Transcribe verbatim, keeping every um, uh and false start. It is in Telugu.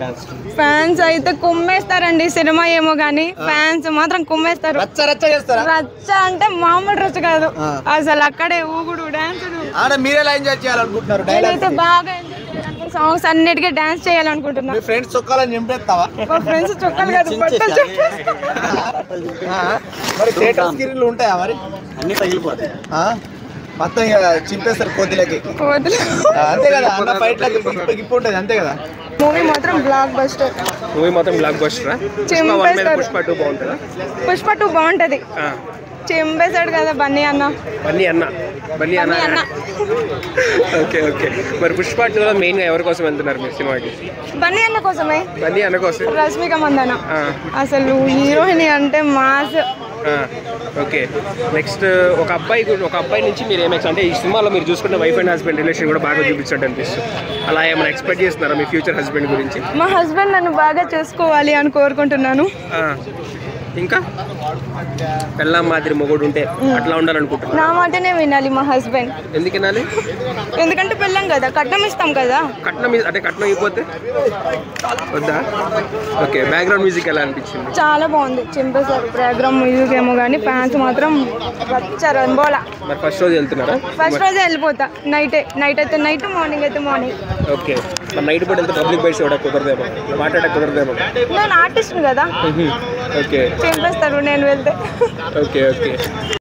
ఫ్యాన్స్ అయితే కుమ్మేస్తారండి సినిమా ఏమో గానీ ఫ్యాన్స్ మాత్రం కుమ్మేస్తారు. రచ్చ అంటే మామూలు రచ్చ కాదు అసలు. అక్కడే ఊగుడు డాన్స్ నేనైతే బాగా సాంగ్స్ అన్నిటికీ డాన్స్ చేయాలనుకుంటున్నా. ఫ్రెండ్స్ చొక్కాలని నింపేస్తావా? మా ఫ్రెండ్స్ చొక్కాలు కాదు బట్టలు స్క్రీన్లు ఉంటాయా మరి? అన్ని తగిలిపోతాయి మొత్తం చింపేస్తారు కోతులకి. అంతే కదా, అన్న ఫైట్ లకి గిప్పు ఉంటుంది అంతే కదా. మూవీ మాత్రం బ్లాక్ బస్టర్. మూవీ మాత్రం బ్లాక్ బస్టర్. పుష్ప టూ బాగుంటుందా? పుష్ప టూ బాగుంటది. చింపేశాడు కదా బన్నీ అన్న. బన్నీ అన్న బన్నీ అన్న ఓకే ఓకే. మరి పుష్ప టూలో మెయిన్ గా ఎవరి కోసం వెళ్తున్నారు మీరు సినిమాకి? బన్నీ అన్న కోసమే. బన్నీ అన్న కోసం. రష్మిక మందన అసలు హీరోయిన్ అంటే మాస్. ఓకే నెక్స్ట్ ఒక అబ్బాయి ఒక అబ్బాయి నుంచి మీరు ఏమైనా అంటే ఈ సినిమాలో మీరు చూసుకున్న వైఫ్ అండ్ హస్బెండ్ రిలేషన్ కూడా బాగా చూపించినట్టు అనిపిస్తుంది. అలా ఏమైనా ఎక్స్పెక్ట్ చేస్తున్నారా మీ ఫ్యూచర్ హస్బెండ్ గురించి? మా హస్బెండ్ నన్ను బాగా చూసుకోవాలి అని కోరుకుంటున్నాను. ఇంకా పెళ్ళాం మాదిరి మొగుడు ఉంటే అట్లా ఉండాలనుకుంటున్నాను. నా మాటనే వినాలి మా హస్బెండ్. ఎందుకు వినాలి? ఎందుకంటే పెళ్ళాం కదా, కట్నం ఇస్తాం కదా. కట్నం అంటే కట్నం అయిపోతే వద్దా? ఓకే బ్యాక్గ్రౌండ్ మ్యూజిక్ ఎలా అనిపించింది? చాలా బాగుంది. చింపేశారు బ్యాక్గ్రౌండ్ మ్యూజిక్ ఏమో కానీ ఫ్యాన్స్ మాత్రం వచ్చారు అనుకోవాలా. మరి ఫస్ట్ రోజు వెళ్తున్నారా? ఫస్ట్ రోజే వెళ్ళిపోతా. నైటే నైట్ అయితే నైట్, మార్నింగ్ అయితే మార్నింగ్. ఓకే మరి నైట్ పూట వెళ్తే పబ్లిక్ బైట్స్ కూడా కుదరదేమో, మాట్లాడే కుదరదేమో. నేను ఆర్టిస్ట్ కదా. ఓకే చింపేస్తారు నేను వెళ్తే. Okay okay.